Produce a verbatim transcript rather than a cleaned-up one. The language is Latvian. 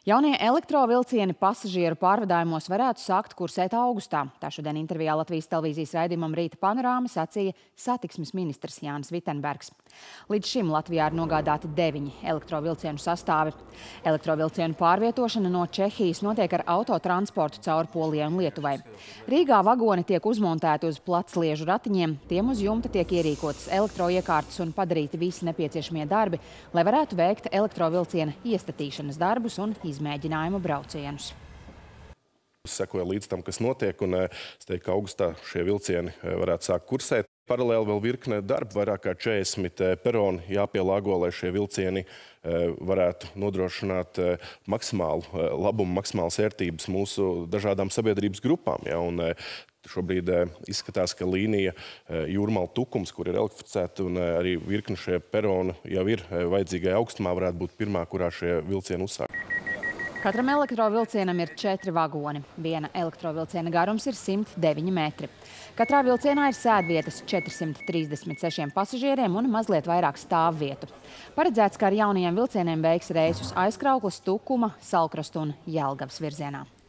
Jaunie elektrovilcieni pasažieru pārvadājumos varētu sākt kursēt augustā. Tā šodien intervijā Latvijas televīzijas raidījumam Rīta panorāma sacīja satiksmes ministrs Jānis Vitenbergs. Līdz šim Latvijā ir nogādāti deviņi elektrovilcienu sastāvi. Elektrovilcienu pārvietošana no Čehijas notiek ar autotransportu cauri Polijai un Lietuvai. Rīgā vagoni tiek uzmontēti uz placliežu ratiņiem, tiem uz jumta tiek ierīkotas elektroiekārtas un padarīti visi nepieciešamie darbi, lai varētu veikt elektrovilciena iestatīšanas darbus un izmēģinājumu braucienus. Sekoja līdz tam, kas notiek, un es teiktu, ka augustā šie vilcieni varētu sākt kursēt. Paralēli vēl virkne darba, vairāk kā četrdesmit peroni jāpielāgo, lai šie vilcieni varētu nodrošināt maksimālu labumu, maksimālas ērtības mūsu dažādām sabiedrības grupām. Ja, un šobrīd izskatās, ka līnija Jūrmala Tukums, kur ir elektrificēta, un arī virkne šie peroni jau ir vajadzīgai augstumā, varētu būt pirmā, kurā šie vilcieni uzsāk. Katram elektrovilcienam ir četri vagoni. Viena elektrovilciena garums ir simt deviņi metri. Katrā vilcienā ir sēdvietas četrsimt trīsdesmit sešiem pasažieriem un mazliet vairāk stāvvietu. Paredzēts, ka ar jaunajiem vilcieniem veiks reisus Aizkraukles, Tukuma, Salkrastu un Jelgavas virzienā.